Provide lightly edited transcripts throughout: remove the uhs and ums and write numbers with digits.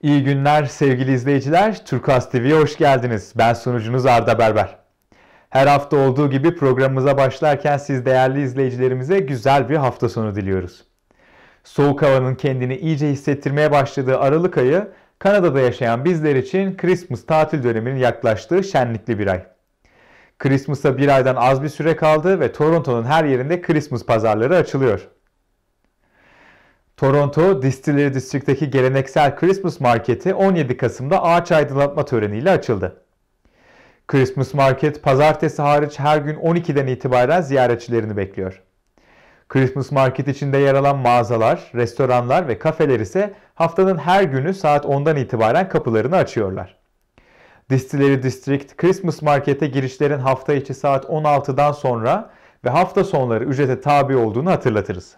İyi günler sevgili izleyiciler. Turkuaz TV'ye hoş geldiniz. Ben sunucunuz Arda Berber. Her hafta olduğu gibi programımıza başlarken siz değerli izleyicilerimize güzel bir hafta sonu diliyoruz. Soğuk havanın kendini iyice hissettirmeye başladığı Aralık ayı, Kanada'da yaşayan bizler için Christmas tatil döneminin yaklaştığı şenlikli bir ay. Christmas'a bir aydan az bir süre kaldı ve Toronto'nun her yerinde Christmas pazarları açılıyor. Toronto, Distillery District'teki geleneksel Christmas Market'i 17 Kasım'da ağaç aydınlatma töreniyle açıldı. Christmas Market, pazartesi hariç her gün 12'den itibaren ziyaretçilerini bekliyor. Christmas Market içinde yer alan mağazalar, restoranlar ve kafeler ise haftanın her günü saat 10'dan itibaren kapılarını açıyorlar. Distillery District, Christmas Market'e girişlerin hafta içi saat 16'dan sonra ve hafta sonları ücrete tabi olduğunu hatırlatırız.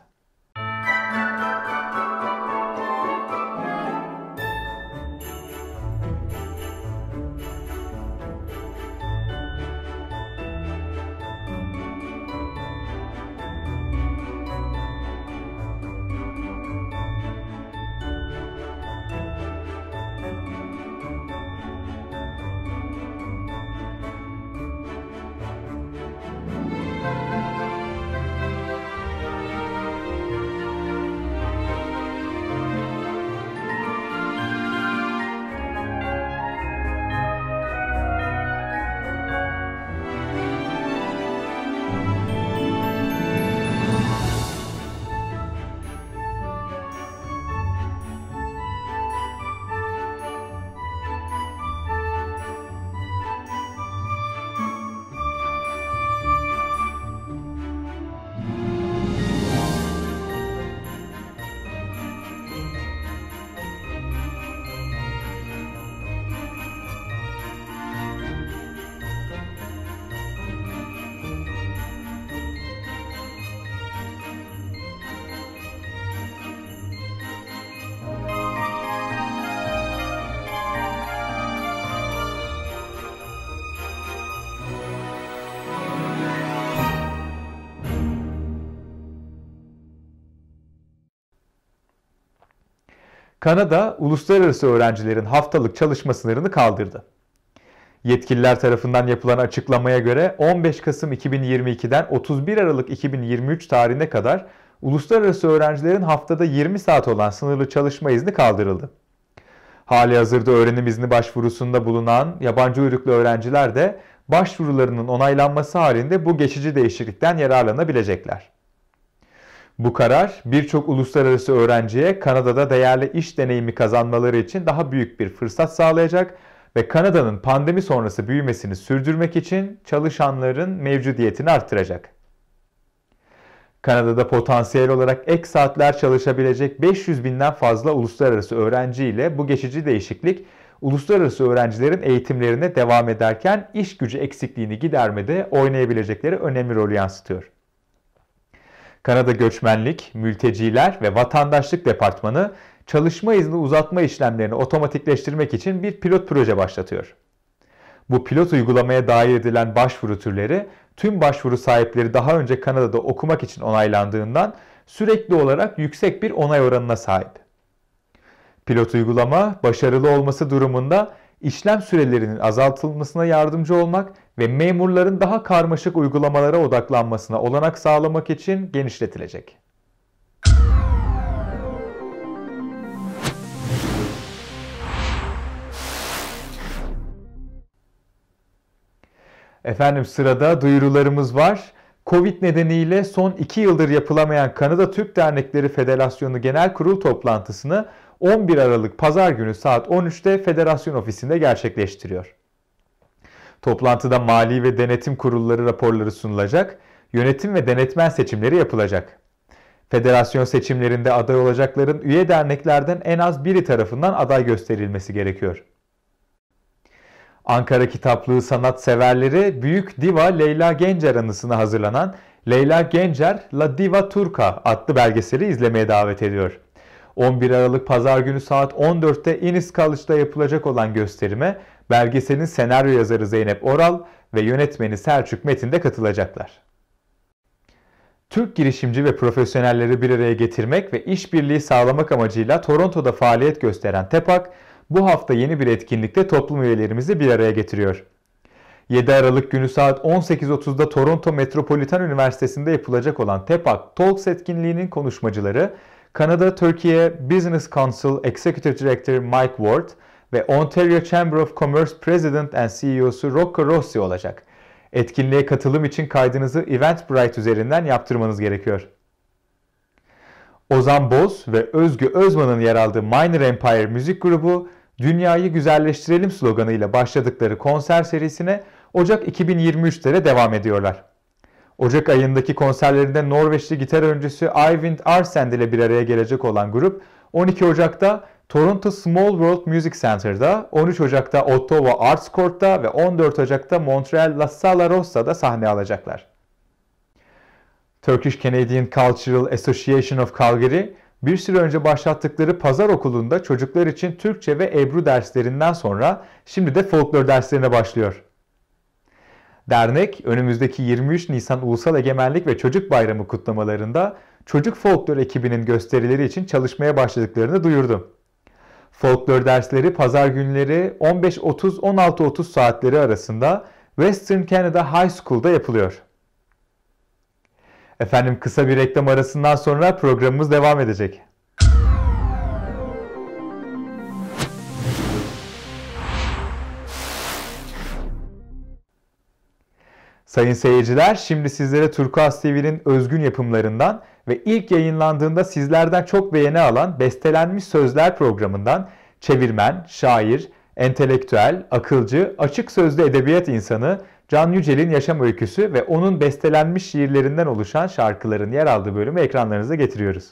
Kanada, uluslararası öğrencilerin haftalık çalışma sınırını kaldırdı. Yetkililer tarafından yapılan açıklamaya göre 15 Kasım 2022'den 31 Aralık 2023 tarihine kadar uluslararası öğrencilerin haftada 20 saat olan sınırlı çalışma izni kaldırıldı. Halihazırda öğrenim izni başvurusunda bulunan yabancı uyruklu öğrenciler de başvurularının onaylanması halinde bu geçici değişiklikten yararlanabilecekler. Bu karar birçok uluslararası öğrenciye Kanada'da değerli iş deneyimi kazanmaları için daha büyük bir fırsat sağlayacak ve Kanada'nın pandemi sonrası büyümesini sürdürmek için çalışanların mevcudiyetini arttıracak. Kanada'da potansiyel olarak ek saatler çalışabilecek 500 binden fazla uluslararası öğrenci ile bu geçici değişiklik, uluslararası öğrencilerin eğitimlerine devam ederken iş gücü eksikliğini gidermede oynayabilecekleri önemli rolü yansıtıyor. Kanada Göçmenlik, Mülteciler ve Vatandaşlık Departmanı çalışma izni uzatma işlemlerini otomatikleştirmek için bir pilot proje başlatıyor. Bu pilot uygulamaya dair edilen başvuru türleri tüm başvuru sahipleri daha önce Kanada'da okumak için onaylandığından sürekli olarak yüksek bir onay oranına sahip. Pilot uygulama başarılı olması durumunda işlem sürelerinin azaltılmasına yardımcı olmak ve memurların daha karmaşık uygulamalara odaklanmasına olanak sağlamak için genişletilecek. Efendim sırada duyurularımız var. Covid nedeniyle son 2 yıldır yapılamayan Kanada Türk Dernekleri Federasyonu Genel Kurul toplantısını 11 Aralık Pazar günü saat 13'te Federasyon Ofisi'nde gerçekleştiriyor. Toplantıda mali ve denetim kurulları raporları sunulacak, yönetim ve denetmen seçimleri yapılacak. Federasyon seçimlerinde aday olacakların üye derneklerden en az biri tarafından aday gösterilmesi gerekiyor. Ankara Kitaplığı sanatseverleri Büyük Diva Leyla Gencer anısına hazırlanan Leyla Gencer La Diva Turca adlı belgeseli izlemeye davet ediyor. 11 Aralık Pazar günü saat 14'te Innis College'da yapılacak olan gösterime belgeselin senaryo yazarı Zeynep Oral ve yönetmeni Selçuk Metin de katılacaklar. Türk girişimci ve profesyonelleri bir araya getirmek ve işbirliği sağlamak amacıyla Toronto'da faaliyet gösteren TEPAK, bu hafta yeni bir etkinlikte toplum üyelerimizi bir araya getiriyor. 7 Aralık günü saat 18.30'da Toronto Metropolitan Üniversitesi'nde yapılacak olan TEPAK Talks etkinliğinin konuşmacıları Kanada Türkiye Business Council Executive Director Mike Ward ve Ontario Chamber of Commerce President and CEO'su Rocco Rossi olacak. Etkinliğe katılım için kaydınızı Eventbrite üzerinden yaptırmanız gerekiyor. Ozan Boz ve Özgü Özman'ın yer aldığı Minor Empire müzik grubu, "Dünyayı güzelleştirelim" sloganıyla başladıkları konser serisine Ocak 2023'te de devam ediyorlar. Ocak ayındaki konserlerinde Norveçli gitar öncüsü Eyvind Arsend ile bir araya gelecek olan grup, 12 Ocak'ta Toronto Small World Music Center'da, 13 Ocak'ta Ottawa Arts Court'ta ve 14 Ocak'ta Montreal La Sala Rossa'da sahne alacaklar. Turkish Canadian Cultural Association of Calgary, bir süre önce başlattıkları Pazar Okulu'nda çocuklar için Türkçe ve Ebru derslerinden sonra şimdi de folklor derslerine başlıyor. Dernek, önümüzdeki 23 Nisan Ulusal Egemenlik ve Çocuk Bayramı kutlamalarında çocuk folklor ekibinin gösterileri için çalışmaya başladıklarını duyurdu. Folklor dersleri pazar günleri 15:30-16:30 saatleri arasında Western Canada High School'da yapılıyor. Efendim, kısa bir reklam arasından sonra programımız devam edecek. Sayın seyirciler, şimdi sizlere Turkuaz TV'nin özgün yapımlarından ve ilk yayınlandığında sizlerden çok beğeni alan Bestelenmiş Sözler programından çevirmen, şair, entelektüel, akılcı, açık sözlü edebiyat insanı Can Yücel'in yaşam öyküsü ve onun bestelenmiş şiirlerinden oluşan şarkıların yer aldığı bölümü ekranlarınıza getiriyoruz.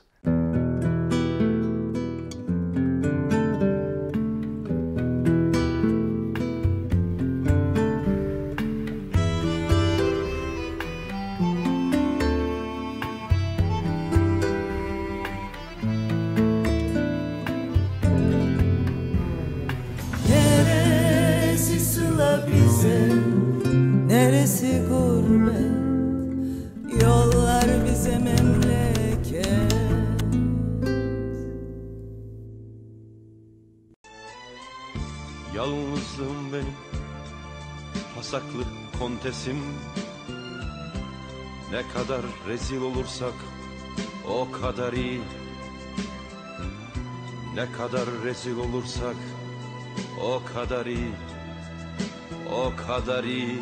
Neresi gurbet, yollar bize memleket. Yalnızlığım benim, pasaklı kontesim. Ne kadar rezil olursak o kadar iyi. Ne kadar rezil olursak o kadar iyi. O kadar iyi.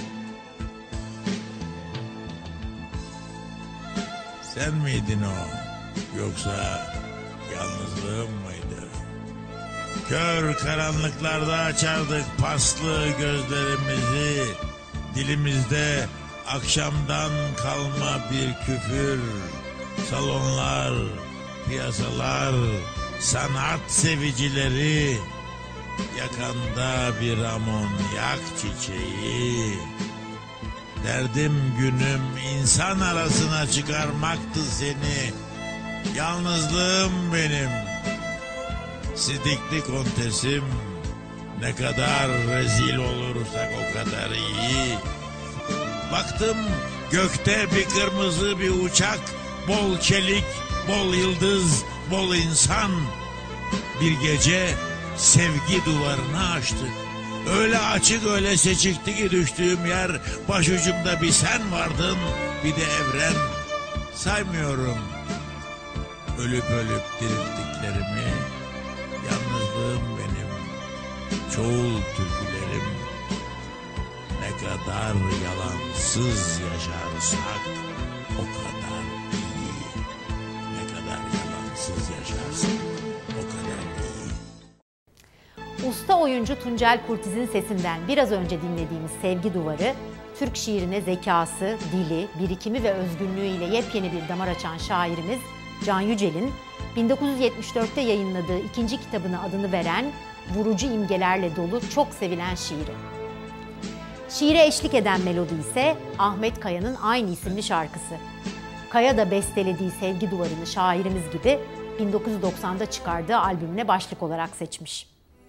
Sen miydin o? Yoksa yalnızlığım mıydı? Kör karanlıklarda açardık paslı gözlerimizi. Dilimizde akşamdan kalma bir küfür. Salonlar, piyasalar, sanat sevicileri. Yakanda bir amonyak çiçeği. Derdim günüm insan arasına çıkarmaktı seni. Yalnızlığım benim. Sidikli kontesim. Ne kadar rezil olursak o kadar iyi. Baktım gökte bir kırmızı bir uçak. Bol çelik, bol yıldız, bol insan. Bir gece sevgi duvarını açtı. Öyle açık öyle seçikti ki düştüğüm yer, başucumda bir sen vardın, bir de evren. Saymıyorum ölüp ölüp dirilttiklerimi. Yalnızlığım benim, çoğul türkülerim. Ne kadar yalansız yaşarsak o kadar iyi. Ne kadar yalansız yaşarsak o kadar iyi. Usta oyuncu Tuncel Kurtiz'in sesinden biraz önce dinlediğimiz Sevgi Duvarı, Türk şiirine zekası, dili, birikimi ve özgünlüğüyle yepyeni bir damar açan şairimiz Can Yücel'in 1974'te yayınladığı ikinci kitabına adını veren vurucu imgelerle dolu çok sevilen şiiri. Şiire eşlik eden melodi ise Ahmet Kaya'nın aynı isimli şarkısı. Kaya da bestelediği Sevgi Duvarı'nı şairimiz gibi 1990'da çıkardığı albümüne başlık olarak seçmiş.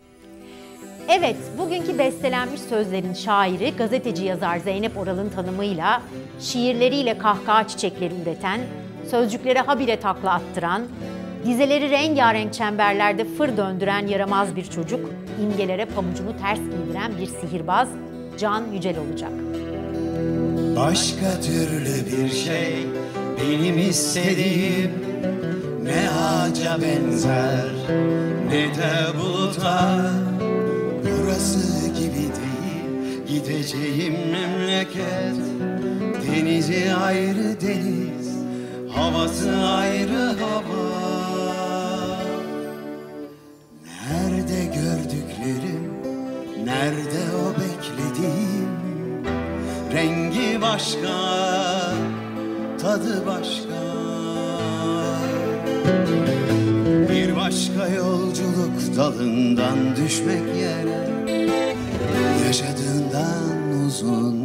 Evet, bugünkü bestelenmiş sözlerin şairi, gazeteci yazar Zeynep Oral'ın tanımıyla şiirleriyle kahkaha çiçekleri üreten, sözcüklere habire takla attıran, Dizeleri rengarenk çemberlerde fır döndüren yaramaz bir çocuk, imgelere pamucunu ters giydiren bir sihirbaz Can Yücel olacak. Başka türlü bir şey benim istediğim, ne ağaca benzer ne de buluta. Burası gibi değil gideceğim memleket, denizi ayrı deniz, havası ayrı hava. Nerede gördüklerim, nerede o beklediğim, rengi başka, tadı başka. Bir başka yolculuk dalından düşmek yere, yaşadığından uzun.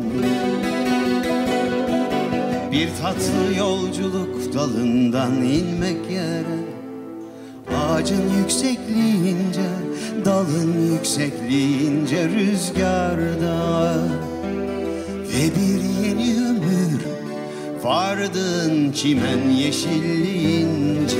Bir tatlı yolculuk dalından inmek yere, ağacın yüksekliğince, dalın yüksekliğince rüzgarda. Ve bir yeni ömür vardın çimen yeşilliğince.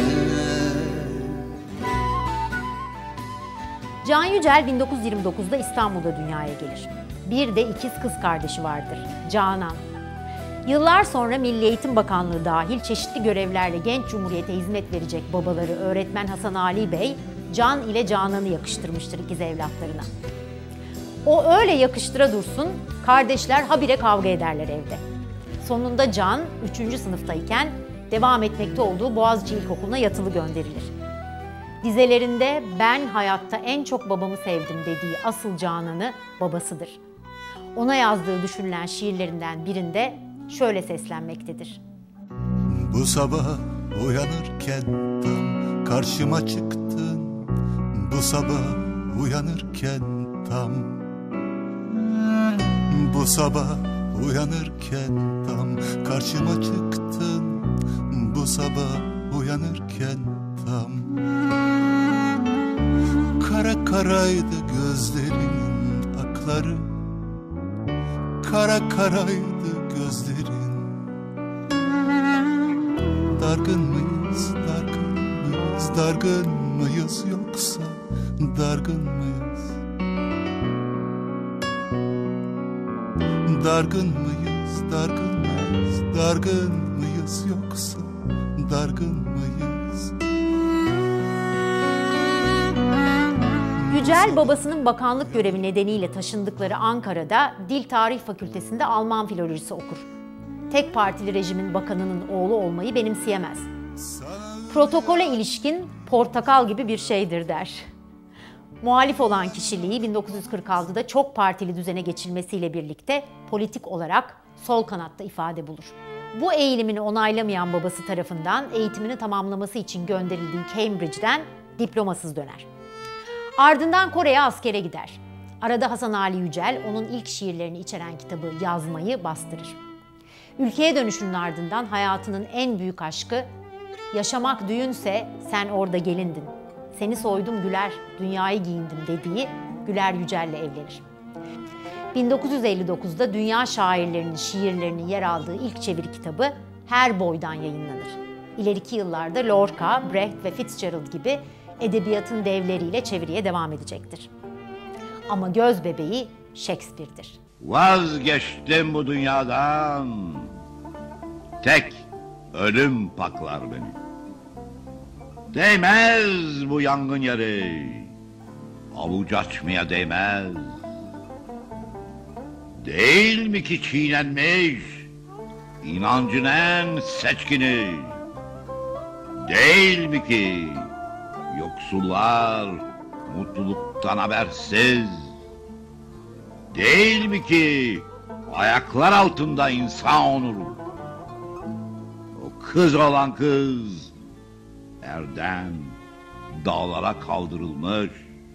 Can Yücel 1929'da İstanbul'da dünyaya gelir. Bir de ikiz kız kardeşi vardır, Canan. Yıllar sonra Milli Eğitim Bakanlığı dahil çeşitli görevlerle genç cumhuriyete hizmet verecek babaları öğretmen Hasan Ali Bey, Can ile Canan'ı yakıştırmıştır ikiz evlatlarına. O öyle yakıştıra dursun, kardeşler habire kavga ederler evde. Sonunda Can 3. sınıftayken devam etmekte olduğu Boğaziçi İlkokulu'na yatılı gönderilir. Dizelerinde "Ben hayatta en çok babamı sevdim" dediği asıl Canan'ı babasıdır. Ona yazdığı düşünülen şiirlerinden birinde şöyle seslenmektedir. Bu sabah uyanırken tam karşıma çıktın, bu sabah uyanırken tam. Bu sabah uyanırken tam karşıma çıktın, bu sabah uyanırken tam. Kara karaydı gözlerinin akları, kara karaydı gözlerin. Dargın mıyız, dargın mıyız, dargın mıyız yoksa dargın mıyız? Dargın mıyız, dargın mıyız, dargın mıyız yoksa dargın mıyız? Yücel babasının bakanlık görevi nedeniyle taşındıkları Ankara'da Dil Tarih Fakültesi'nde Alman filolojisi okur. Tek partili rejimin bakanının oğlu olmayı benimseyemez. Protokole ilişkin portakal gibi bir şeydir der. Muhalif olan kişiliği 1946'da çok partili düzene geçilmesiyle birlikte politik olarak sol kanatta ifade bulur. Bu eğilimini onaylamayan babası tarafından eğitimini tamamlaması için gönderildiği Cambridge'den diplomasız döner. Ardından Kore'ye askere gider. Arada Hasan Ali Yücel onun ilk şiirlerini içeren kitabı Yazmayı bastırır. Ülkeye dönüşünün ardından hayatının en büyük aşkı "Yaşamak düğünse sen orada gelindin. Seni soydum Güler, dünyayı giyindim" dediği Güler Yücel'le evlenir. 1959'da dünya şairlerinin şiirlerinin yer aldığı ilk çeviri kitabı Her Boy'dan yayınlanır. İleriki yıllarda Lorca, Brecht ve Fitzgerald gibi edebiyatın devleriyle çeviriye devam edecektir. Ama göz bebeği Shakespeare'dir. Vazgeçtim bu dünyadan, tek ölüm paklar beni. Değmez bu yangın yeri, avuç açmaya değmez. Değil mi ki çiğnenmiş inancın en seçkini? Değil mi ki yoksullar mutluluktan habersiz? Değil mi ki ayaklar altında insan onuru? O kız olan kız erden dağlara kaldırılmış,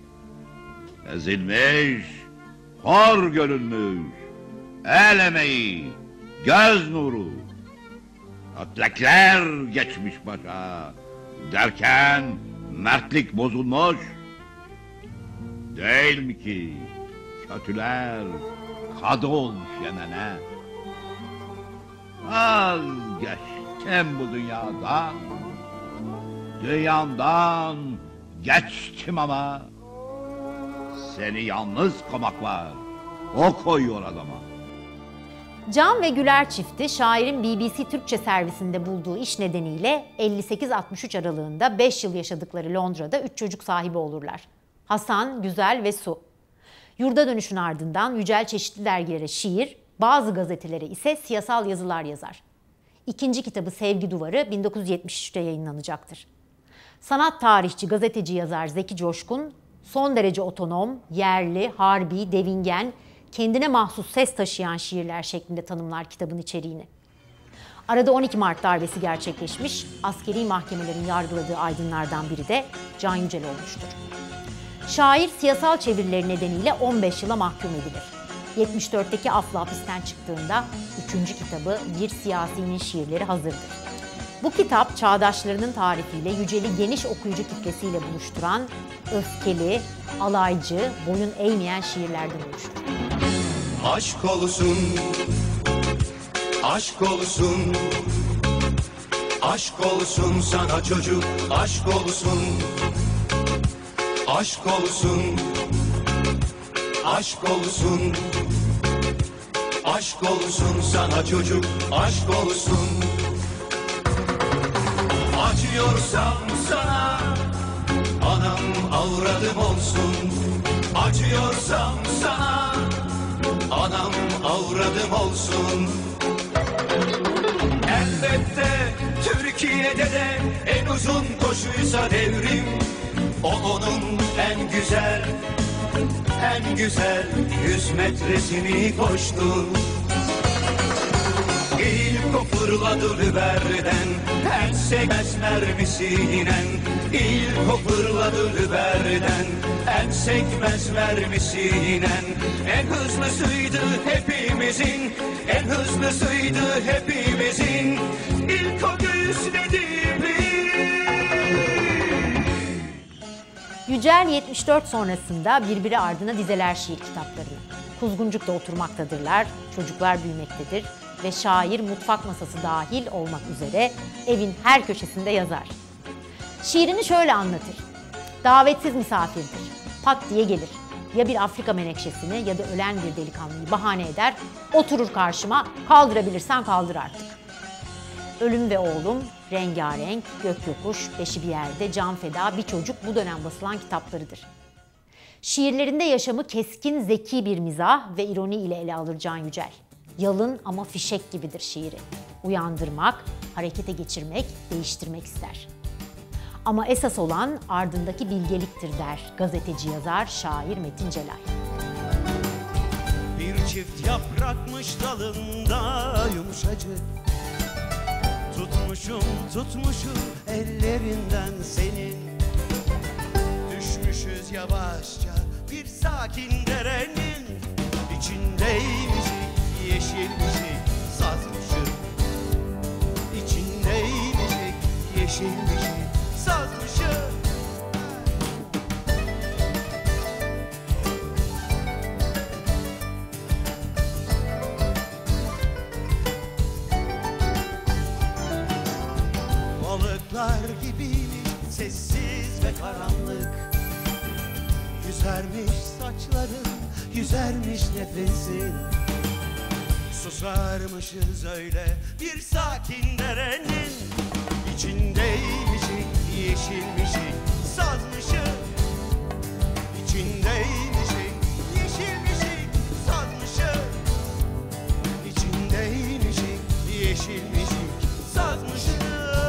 ezilmiş, hor görülmüş, el emeği, göz nuru, ötlekler geçmiş başa derken mertlik bozulmuş. Değil mi ki kötüler kadı olmuş Yemen'e? Vazgeçtim bu dünyadan, Dünyamdan geçtim ama seni yalnız koymaklar o koyuyor adama. Can ve Güler çifti şairin BBC Türkçe servisinde bulduğu iş nedeniyle 58-63 aralığında 5 yıl yaşadıkları Londra'da 3 çocuk sahibi olurlar. Hasan, Güzel ve Su. Yurda dönüşün ardından Yücel çeşitli dergilere şiir, bazı gazetelere ise siyasal yazılar yazar. İkinci kitabı Sevgi Duvarı 1973'te yayınlanacaktır. Sanat tarihçi, gazeteci yazar Zeki Coşkun, son derece otonom, yerli, harbi, devingen, kendine mahsus ses taşıyan şiirler şeklinde tanımlar kitabın içeriğini. Arada 12 Mart darbesi gerçekleşmiş, askeri mahkemelerin yargıladığı aydınlardan biri de Can Yücel olmuştur. Şair siyasal çevirileri nedeniyle 15 yıla mahkum edilir. 74'teki afla hapisten çıktığında 3. kitabı Bir Siyasinin Şiirleri hazırdır. Bu kitap çağdaşlarının tarifiyle Yücel'i geniş okuyucu kitlesiyle buluşturan, öfkeli, alaycı, boyun eğmeyen şiirlerden oluştur. Aşk olsun, aşk olsun, aşk olsun sana çocuk, aşk olsun, aşk olsun, aşk olsun, aşk olsun sana çocuk, aşk olsun. Acıyorsam sana, anam avradım olsun. Acıyorsam sana, anam avradım olsun. Elbette Türkiye'de de en uzun koşuysa devrim, o onun en güzel 100 metresini koştu. İlk o fırladı Lüber'den, en sekmez mermisinen. İlk o fırladı Lüber'den, en sekmez mermisinen. En hızlısıydı hepimizin, en hızlısıydı hepimizin. İlk o göğüsledi biz. Yücel 74 sonrasında birbiri ardına dizeler şiir kitaplarını. Kuzguncuk'ta oturmaktadırlar, çocuklar büyümektedir ve şair mutfak masası dahil olmak üzere evin her köşesinde yazar. Şiirini şöyle anlatır. Davetsiz misafirdir. Pat diye gelir. Ya bir Afrika menekşesini ya da ölen bir delikanlıyı bahane eder, oturur karşıma, kaldırabilirsen kaldır artık. Ölüm ve Oğlum, Rengarenk, Gök Yokuş, Beşi Bir Yerde, Can Feda, Bir Çocuk bu dönem basılan kitaplarıdır. Şiirlerinde yaşamı keskin, zeki bir mizah ve ironi ile ele alır Can Yücel. Yalın ama fişek gibidir şiiri. Uyandırmak, harekete geçirmek, değiştirmek ister. Ama esas olan ardındaki bilgeliktir der gazeteci yazar, şair Metin Celal. Bir çift yaprakmış dalında yumuşacık, tutmuşum ellerinden senin. Düşmüşüz yavaşça bir sakin derenin içindeymişik, yeşilmişik, sazmışık. İçindeymişik, yeşilmişik, sazmışık. Balıklar gibiymiş, sessiz ve karanlık. Yüzermiş saçların, yüzermiş nefesin. Susarmışız öyle bir sakin derenin içindeymişik, yeşilmişik, sazmışık. İçindeymişik, yeşilmişik, sazmışık. İçindeymişik, yeşilmişik, sazmışık.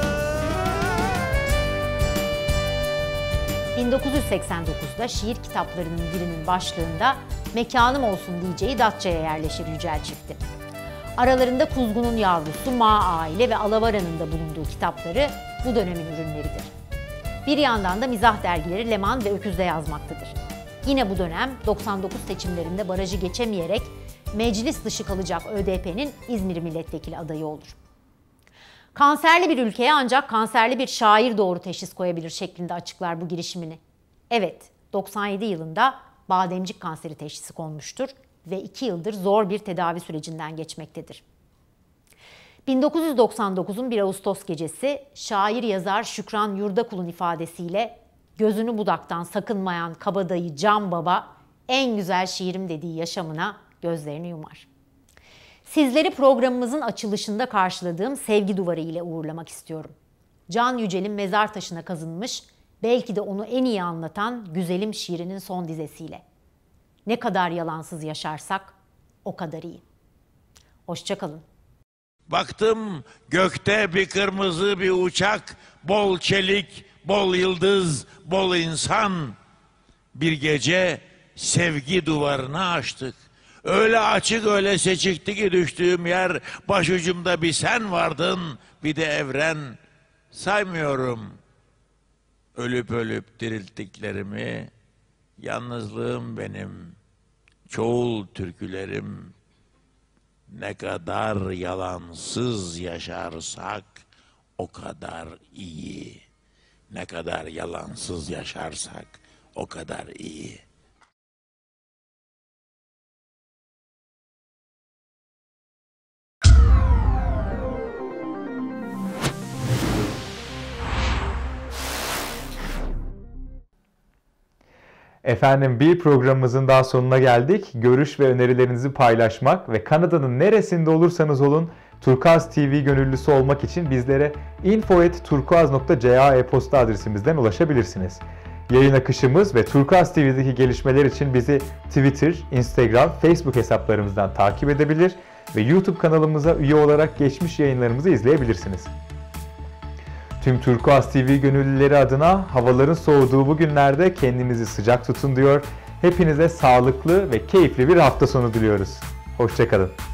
1989'da şiir kitaplarının birinin başlığında mekanım olsun diyeceği Datça'ya yerleşir Yücel çifti. Aralarında Kuzgun'un Yavrusu, Ma Aile ve Alavara'nın da bulunduğu kitapları bu dönemin ürünleridir. Bir yandan da mizah dergileri Leman ve Öküz'de yazmaktadır. Yine bu dönem 99 seçimlerinde barajı geçemeyerek meclis dışı kalacak ÖDP'nin İzmir milletvekili adayı olur. Kanserli bir ülkeye ancak kanserli bir şair doğru teşhis koyabilir şeklinde açıklar bu girişimini. Evet, 97 yılında bademcik kanseri teşhisi konmuştur ve 2 yıldır zor bir tedavi sürecinden geçmektedir. 1999'un 1 Ağustos gecesi şair yazar Şükran Yurdakul'un ifadesiyle gözünü budaktan sakınmayan kabadayı Can Baba en güzel şiirim dediği yaşamına gözlerini yumar. Sizleri programımızın açılışında karşıladığım Sevgi Duvarı ile uğurlamak istiyorum. Can Yücel'in mezar taşına kazınmış, belki de onu en iyi anlatan güzelim şiirinin son dizesiyle. Ne kadar yalansız yaşarsak o kadar iyi. Hoşça kalın. Baktım gökte bir kırmızı bir uçak, bol çelik, bol yıldız, bol insan. Bir gece sevgi duvarını açtık. Öyle açık öyle seçikti ki düştüğüm yer, başucumda bir sen vardın, bir de evren. Saymıyorum ölüp ölüp dirilttiklerimi, yalnızlığım benim, çoğul türkülerim. Ne kadar yalansız yaşarsak o kadar iyi. Ne kadar yalansız yaşarsak o kadar iyi. Efendim, bir programımızın daha sonuna geldik. Görüş ve önerilerinizi paylaşmak ve Kanada'nın neresinde olursanız olun Turkuaz TV gönüllüsü olmak için bizlere info@turkuaz.ca e-posta adresimizden ulaşabilirsiniz. Yayın akışımız ve Turkuaz TV'deki gelişmeler için bizi Twitter, Instagram, Facebook hesaplarımızdan takip edebilir ve YouTube kanalımıza üye olarak geçmiş yayınlarımızı izleyebilirsiniz. Tüm Turkuaz TV gönüllüleri adına havaların soğuduğu bu günlerde kendinizi sıcak tutun diyor. Hepinize sağlıklı ve keyifli bir hafta sonu diliyoruz. Hoşça kalın.